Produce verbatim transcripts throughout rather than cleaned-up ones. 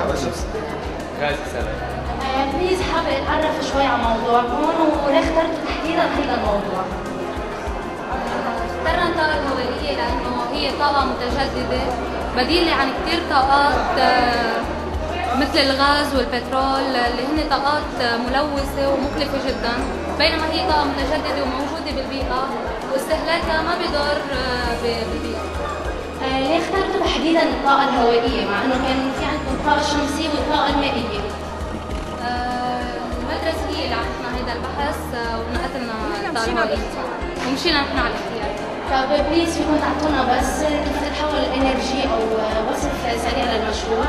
غازي سلام. بليز حابب اتعرف شوي على موضوعكم وليه اخترتوا تحديدا هذا الموضوع؟ اخترنا الطاقة الهوائية لأنه هي طاقة متجددة بديلة عن كثير طاقات مثل الغاز والبترول اللي هن طاقات ملوثة ومكلفة جدا، بينما هي طاقة متجددة وموجودة بالبيئة واستهلاكها ما بيضر بالبيئة. آه ليه اخترتوا تحديدا الطاقة الهوائية مع انه كان في عندكم الطاقة الشمسية والطاقة المائية؟ آه المدرسة هي اللي عملتنا هذا البحث ونقلت لنا الطاقة الهوائية ومشينا نحن على الاختيار. طب بليز فيكم تعطونا بس كيف تتحول الانرجي او وصف سريع للمشروع؟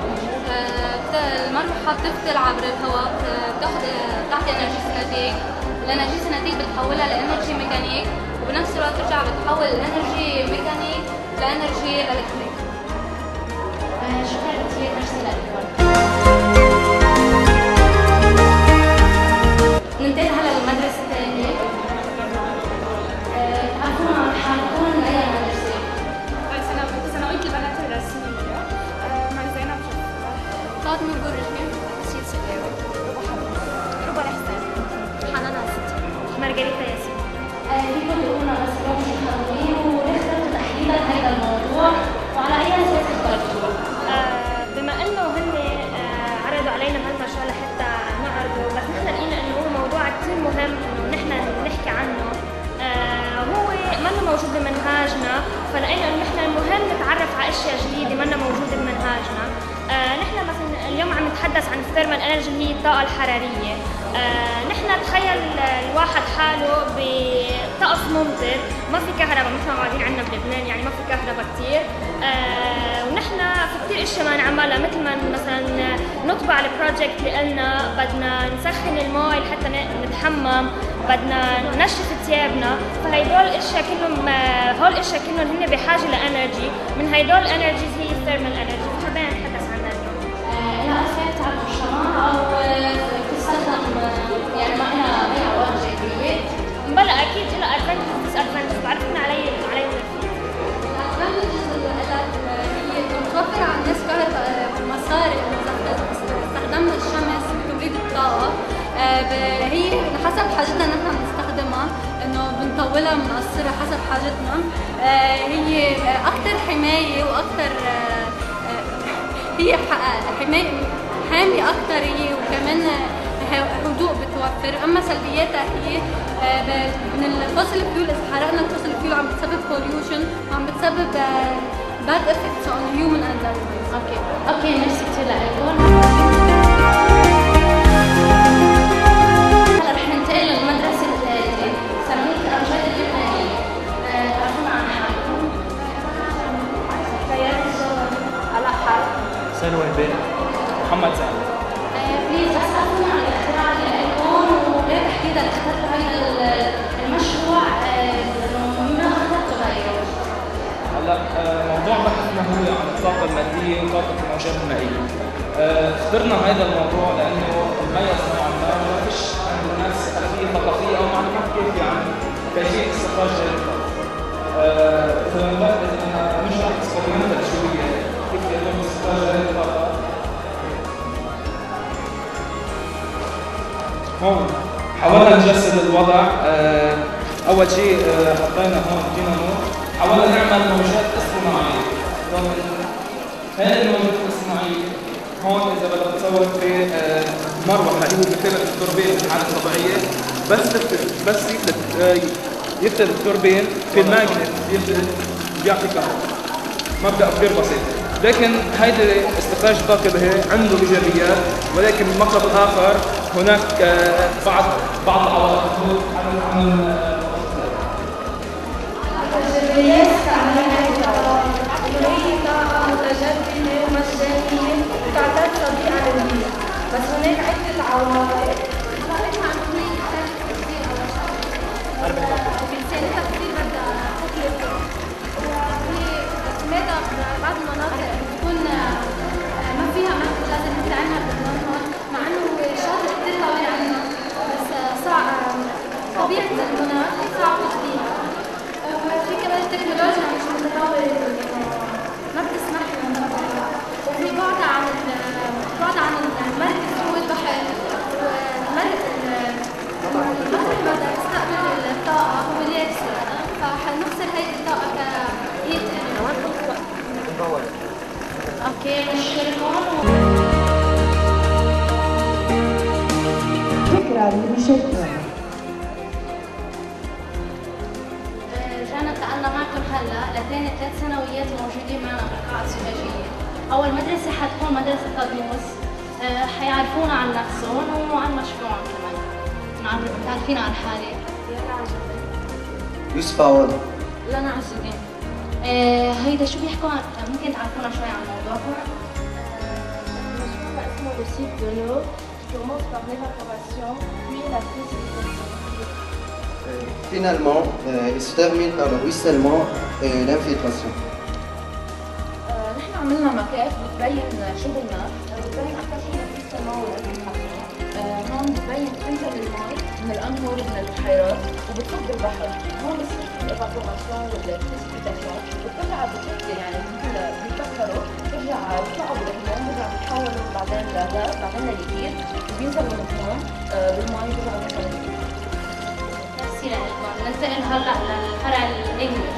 المروحة بتفتل عبر الهواء، بتعطي انرجي سيناتيك، الانرجي سيناتيك بتحولها لانرجي ميكانيك وبنفس الوقت ترجع بتحول الانرجي ميكانيك لانرجي الكتريك. آه شكرا كثير، ميرسي لكم. ننتقل هلا للمدرسة الثانية. آه تعرفون عن حالكم من أي مدرسة؟ ثانوية البنات الرسمية مع زينب شفرة، فاطمة البرجي، سيد سلاوي، ربى حبيب، ربى الحسين، حنان عسيتي، مارغريتا ياسين. فيكم تقولوا بس اليوم شو خبرين وليه اخترتوا تحديدا هذا الموضوع وعلى أي أساس اخترتوه؟ بما إنه هن عرضوا علينا هالمشروع لحتى نعرضه، بس نحن لقينا إنه هو موضوع كثير مهم إنه نحن نحكي عنه. هو منه موجود بمنهاجنا، فلقينا انه نحن المهم نتعرف على اشياء جديده منه موجوده بمنهاجنا. آه نحن مثلا اليوم عم نتحدث عن الثيرمال انرجي اللي هي الطاقه الحراريه. آه نحن تخيل الواحد حاله بطقس ممطر، ما في كهرباء مثل ما قاعدين عندنا بلبنان، يعني ما في كهرباء كثير. آه ونحن في كثير اشياء ما نعملها، مثل ما مثلا نطبع البروجكت اللي قلنا بدنا نسخن الماء لحتى نتحمم، بدنا ننشف ثيابنا، فهيدول الاشياء كلهم هول الاشياء كلهم هن بحاجه لانرجي، من هيدول الانرجيز هي الثيرمال انرجي، فحبينا نتحدث عنها اليوم. لها افكت على المجتمع او بتستخدم يعني ما لها اي عوائد جانبيه؟ بلا اكيد لها ادفانتجز بس ادفانتجز، بعرفنا علي علي الادفانتجز اللي هي بتوفر على الناس كهرباء مصاري اذا استخدمنا الشمس بتوليد الطاقه. هي حسب حاجتنا نحن بنستخدمها، انه بنطولها بنقصرها حسب حاجتنا. هي اكثر حمايه واكثر هي حمايه حاميه اكثر هي، وكمان هدوء بتوفر. اما سلبياتها هي من الفوسل فيول، اذا حرقنا الفوسل فيول عم بتسبب بوليوشن وعم بتسبب bad effects on human environment. اوكي اوكي ميرسي كثير لكم. سلوى البيت، محمد سعد. بليز بس أخبرنا عن الاختراع اللي لكم وليه تحديدا اخترتوا هذا المشروع، مما اخترتوا غيره؟ هلا موضوع بحثنا هو عن الطاقة المادية وطاقة الموجات المائية. اخترنا هذا الموضوع لأنه مميز نوعا ما وما فيش عند الناس خلفية ثقافية أو معلومات كافية عن كيفية استخراج هذه الطاقة. إذا إذا نشرح اكسبيرمنتال شوية كيف يتم استخراج هذه الطاقة. هون حاولنا نجسد الوضع. أول شيء حطينا هون دينامو، حاولنا نعمل موجات اصطناعية. هذه الموجات الاصطناعية هون إذا بدك تصور في مروحة اللي هو بيفتل التوربين بالحالة الطبيعية، بس بس يفتل يفتل التوربين في الماجنت يفتل بيعطي كهرباء. مبدأ كثير بسيط، لكن هيدي استخراج الطاقة به عنده إيجابيات، ولكن من المطلب الآخر هناك بعض بعض العوائق. الإيجابيات تعملها الطاقة، هي طاقة متجددة ومجانية وتعتبر صديقة للبيئة، بس هناك عدة عوائق. وبإمكانيتها كثير بدها تكلفة، وهي اعتمادها ببعض المناطق بتكون ما فيها منتج لازم نستعملها بالنهار، مع إنه شاطئ كثير طويل عنا، بس صعب طبيعة المناخ صعب تحديدها. وفي كمان التكنولوجيا الأولاد اللي بيشاركوا معنا. رجعنا انتقلنا معكم هلا لثاني ثلاث سنويات موجودين معنا بالقاعة الزجاجية. أول مدرسة حتكون مدرسة قدموس، حيعرفونا عن نفسهم وعن مشروعهم كمان. متعرفين عن حالي. يوسف عوض. لنا عزيزين. آه هيدا شو بيحكوا عن، ممكن تعرفونا شوي عن موضوعكم؟ المشروع اسمه le cycle de l'eau qui commence par l'évaporation puis la précipitation. Finalement, euh, il se termine par le ruissellement et l'infiltration. نحن عملنا مكات بتبين شغلنا، بتبين أكثر شيء الريسلمون والانفلتراسيون. هون بتبين تنزل المي من الأنهر ومن البحيرات وبتصب البحر. هون بصير في الإيفابوراسيون والبريسيبيتاسيون وبترجع بتبقى يعني مثل بيتبخروا بترجع بيطلعوا بالهموم بيرجعوا بيتحولوا بعدين لغاز بعدين لليكيد وبينزلوا الهموم بالمي بيرجعوا بينزلوا اليكيد. نفسي لكم ننتقل هلا للفرع الانجليش.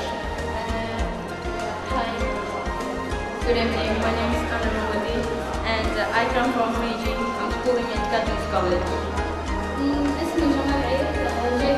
هاي. Good evening, my name is Anna Mawadi and uh, I come from Fiji. I'm schooling in Catholic College. اسمي جمال عيد جاي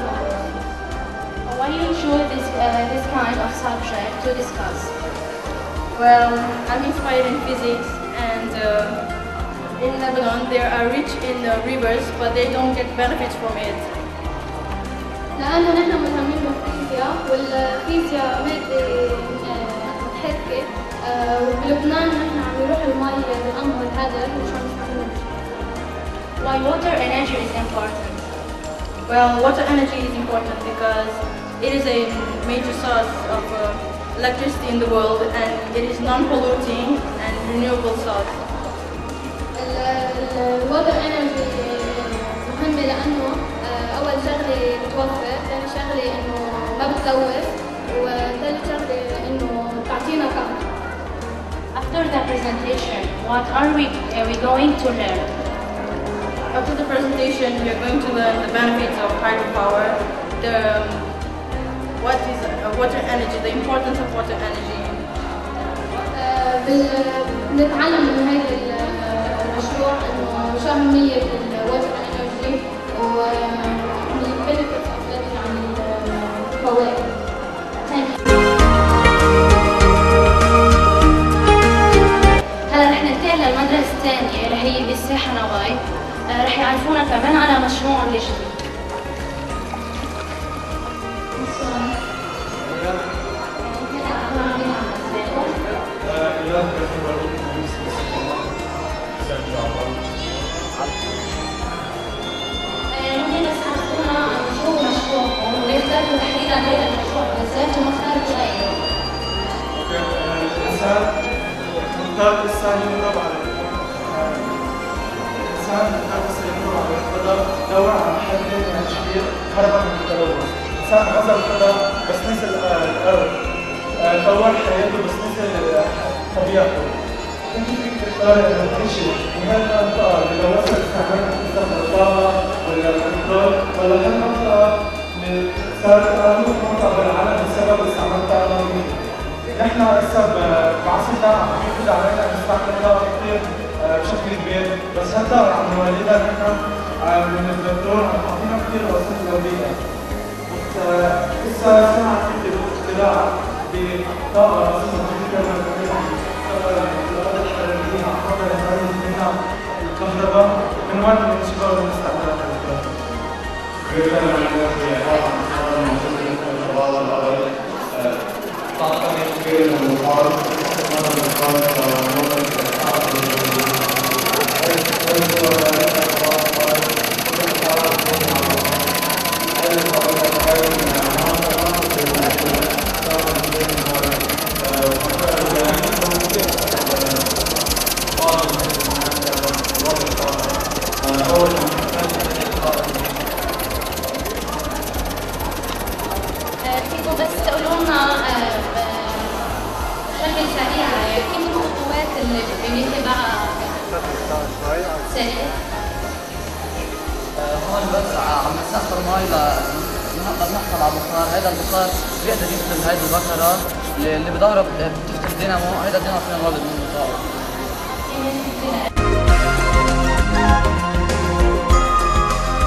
Why you choose this, uh, this kind of subject to discuss? Well, I'm inspired in physics and uh, in Lebanon they are rich in uh, rivers but they don't get benefits from it. لأنه نحن مهتمين بالفيزياء والفيزياء مادة حركة وبلبنان نحن عم نروح المي بالأنهر هذا ومشان نستعمله. Why water energy is important? Well, water energy is important because it is a major source of uh, electricity in the world and it is non-polluting and renewable source. الwater energy مهمة لأنه أول شغلة بتوفر، ثاني شغلة إنه ما بتلوث، وثالث شغلة إنه بتعطينا كهرباء. After the presentation, what are we are we going to learn? After the presentation, we are going to learn the benefits of hydropower, the what is uh, water energy, the importance of water energy. بنتعلم من هذا المشروع إنه شو أهمية الwater energy ومن البنفيتس أفضل عن الفوائد. هلا رح ننتقل للمدرسة الثانية اللي هي بالساحة نواي. رح يعرفونا كمان على مشروعهم الجديد. ممكن تسألونا عن شو مشروعكم وليه اخترتوا تحديدا هذا المشروع بالذات وما اخترتوا غيره؟ الإنسان نختار الإنسان يضرب على الإنسان نختار الإنسان يضرب على الفضاء دور على حل كبير هربا من التلوث. الإنسان غزا الفضاء بس نزل الأرض، طور حياته بس نزل طبيعته. أنت فيك تختار إنه تعيشي بهالمنطقة اللي لو وصل استعملت تستخدم الطاقة ولا البترول ولا هالمنطقة اللي صارت أهم منطقة بالعالم بسبب استعمال الطاقة النووية. نحن هسه بعصرنا عم يفرض علينا نستعمل الطاقة كثير بشكل كبير، بس هالطاقة عم نولدها نحن من البترول عم تعطينا كثير وسائل جوية. هسه صنعت في اختراع بطاقة اسمها الكهرباء من وين بنشتغل ونستعملها طاقة كبيرة من البخار، هذا البخار فيكم بس تقولوا لنا بشكل سريع كيف الخطوات اللي بنتبعها سريع؟ هون بس عم نسخر مي لنقدر نحصل على بخار. هذا البخار بيقدر يفتل هيدي البكرة اللي بظهرها بتفتل دينامو. هيدا الدينامو فينا نولد منه طاقة.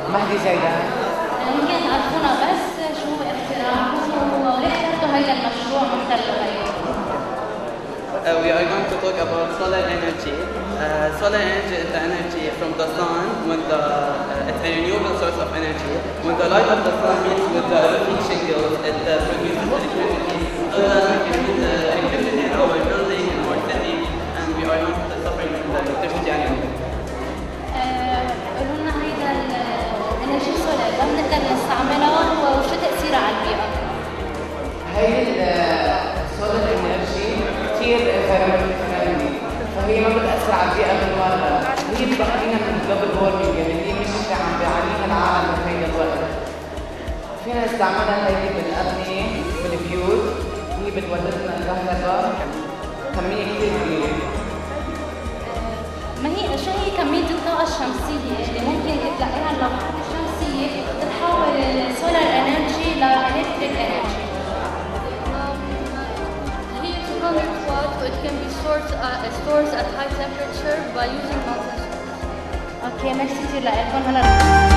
مهدي زيدان. ممكن تعرفونا بس شو اختراعكم وليش اخترتوا هيدا المشروع مختار لغيره؟ Uh, we are going to talk about solar energy. Uh, solar energy is the energy from the sun when the uh, it's a renewable source of energy. When the light of the sun meets with the electric shingles, it uh, produces electricity. So that we can use the electricity in our building, in our city, and we are not suffering from the electricity anymore. قولوا لنا هيدا الانرجي السولار وين بنقدر نستعملها وشو تاثيرها على البيئه؟ هي السولار انرجي كثير environmental friendly، فهي ما بتاثر على البيئه بالمره، هي بتحمينا من الجلوبال وورمينج اللي هي مش عم بيعانيها العالم بهيدا الوقت. فينا نستعملها هيدي بالابنيه بالبيوت، هي بتولد لنا الكهرباء كميه كثير كبيره. ما هي شو هي كمية الطاقة الشمسية اللي ممكن تلاقيها اللوحات الشمسية تتحول السولار انرجي لإلكتريك انرجي؟ هي two hundred watt it can be stored uh, stores at high temperature by using molten salt. اوكي ميرسي كثير لكم. هلا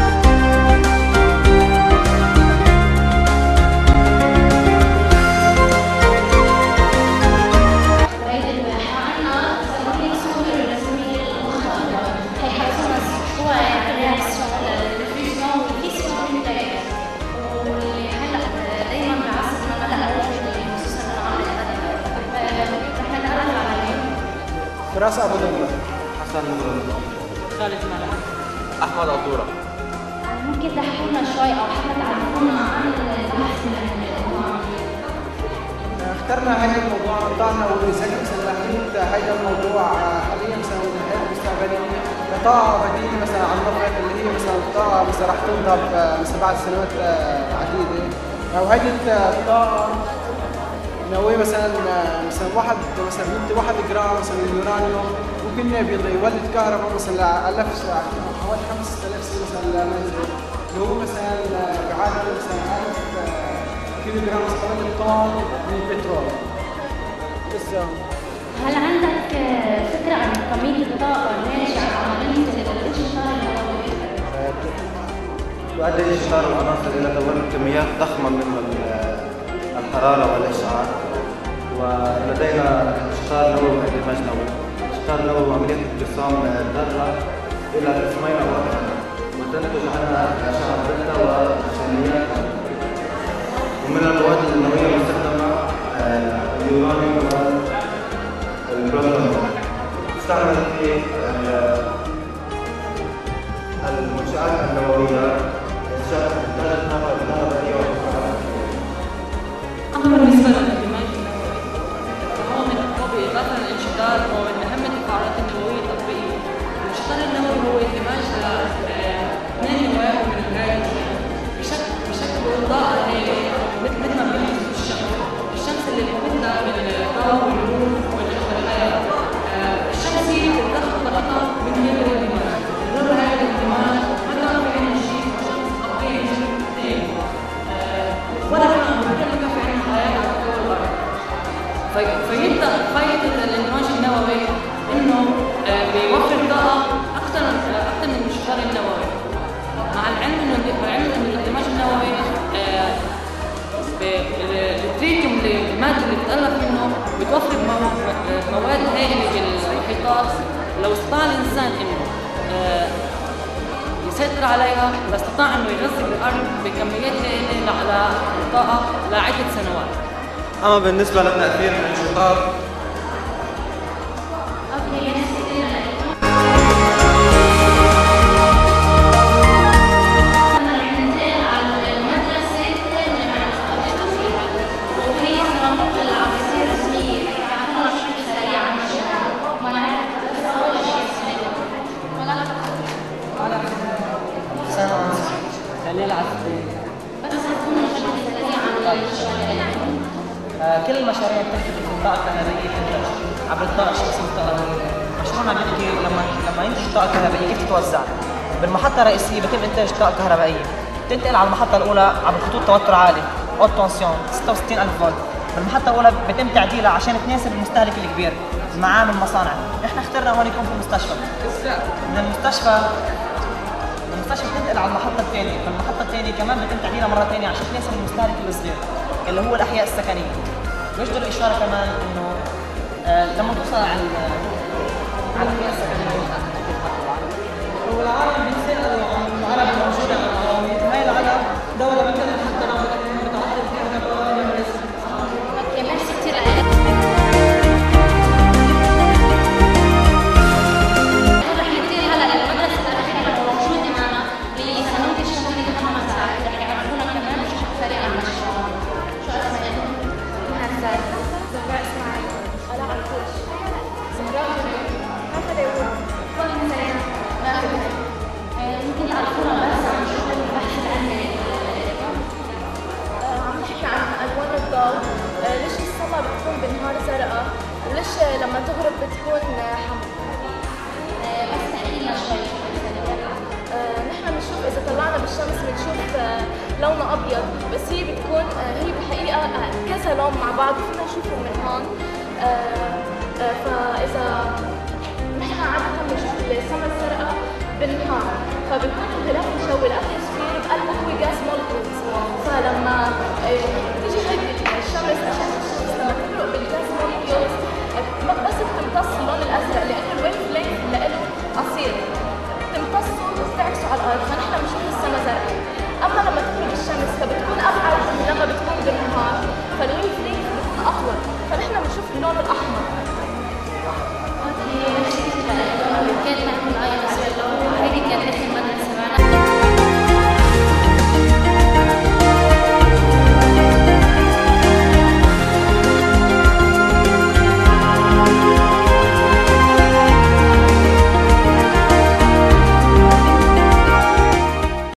فراس أبو دنيا. حسن خالد مالك. أحمد عطورة. ممكن تحكوا لنا شوي أو حتى تعرفونا عن البحث عن الموضوع؟ اخترنا هذا الموضوع قطعنا ولذلك مثلا هذا الموضوع حاليا مثلا الحياة المستقبلية كطاقة بديلة مثلا عن نفط اللي هي مثلا الطاقة مثلا راح تنضب مثلا بعد سنوات عديدة، أو هذه الطاقة نووي مثلا مثلا واحد مثلا واحد جرام مثلا اليورانيوم ممكن بيولد كهرباء مثلا آلاف ساعة حوالي خمسة آلاف سنة مثلا للمنزل، اللي هو مثلا بيعادل مثلا ألف كيلو جرام حوالي طن من البترول. بس هل عندك فكرة عن كمية الطاقة الناتجة عن عملية الانشطار النووي؟ يؤدي انشطار العناصر إلى تولد كميات ضخمة من الحرارة والإشعاع، ولدينا انشطار نووي واندماج نووي. انشطار نووي عملية انقسام الذرة إلى قسمين أو أكثر وتنتج عنها أشعة بيتا وشميات. ومن المواد النووية المستخدمة اليورانيوم والبروتون. تستعمل في المنشآت النووية لإنشاء إنتاج الطاقة الكهربائية والكهرباء. أما بالنسبة للاندماج النووي فهو من الطبيعي إضافة للانشطار هو من أهم التفاعلات النووية التطبيقية. الانشطار النووي هو اندماج اثنين نواه من الهيدروجين بشكل بشكل طاقة هائلة مثل مثل ما بيحدث الشمس. الشمس اللي بتمدنا من الضوء والنور والحياة. الشمس هي بتضخ طاقتها من هذا الاندماج. ضرر هذا الاندماج ما كان بين شيء الشمس قضية جدا ولا كان مكلفة في الحياة على كوكب الأرض. فيبدأ فائدة الاندماج النووي إنه بيوفر طاقة أكثر أكثر من الانشطار النووي. مع العلم إنه مع العلم إنه الاندماج النووي التريتيوم المادة اللي بتتألف منه بتوفر مواد هائلة بالمحيطات. لو استطاع الإنسان إنه يسيطر عليها لاستطاع انه يغذي الارض بكميات هائله على طاقه لعده سنوات. اما بالنسبه لتاثير الانشطار كل المشاريع بتحكي في الطاقة الكهربائية تنتج عبر الطاقة الشمسية والطاقة. مشروعنا بيحكي لما لما ينتج الطاقة الكهربائية كيف تتوزع. بالمحطة الرئيسية بيتم إنتاج الطاقة الكهربائية، تنتقل على المحطة الأولى عبر خطوط توتر عالي أوت تونسيون ستة وستين ألف فولت. بالمحطة الأولى بيتم تعديلها عشان تناسب المستهلك الكبير، المعامل المصانع. نحن اخترنا هون يكون في المستشفى. من المستشفى المستشفى بتنتقل على المحطة الثانية، فالمحطة الثانية كمان بتم تعديلها مرة ثانية عشان تناسب المستهلك الصغير اللي هو الأحياء السكنية. ويجدر الإشارة كمان إنه آه لما توصل على على الأحياء السكنية والعالم بيتسألوا عن العرب الموجودة على العالمية، هاي العرب دولة بتقدر حتى لو متعدد فيها نبات. اوكي ميرسي كثير لك. رح ننتقل هلا للمدرسة الأخيرة الموجودة معنا لسنوات الشمالية محمد سعد، رح يعرفونا كمان شو سريع عن المشروع. شو اسمك؟ محمد سعد. زهراء اسماعيل. آلاء عطوش. زهراء هذا داوود. كل سنة. ممكن تعرفونا بس عن شو البحث العلمي؟ عم نحكي عن الوان الضوء، ليش السما بتكون بالنهار زرقاء وليش لما تغرب بتكون حمراء. بس تحكي لنا شوي. نحن بنشوف اذا طلعنا بالشمس بنشوف لونه ابيض، بس هي بتكون هي بالحقيقه كذا لون مع بعض فينا نشوفهم من هون. فاذا نحن عاده بنشوف السما الزرقاء بالنهار، فبيكون الغلاف الجوي الاتموسفير بقلبه هو جاز مولكولز، فلما تيجي هيدي الشمس اشعه الشمس لما تمرق بالجاز مولكولز بس بتمتص اللون الازرق لانه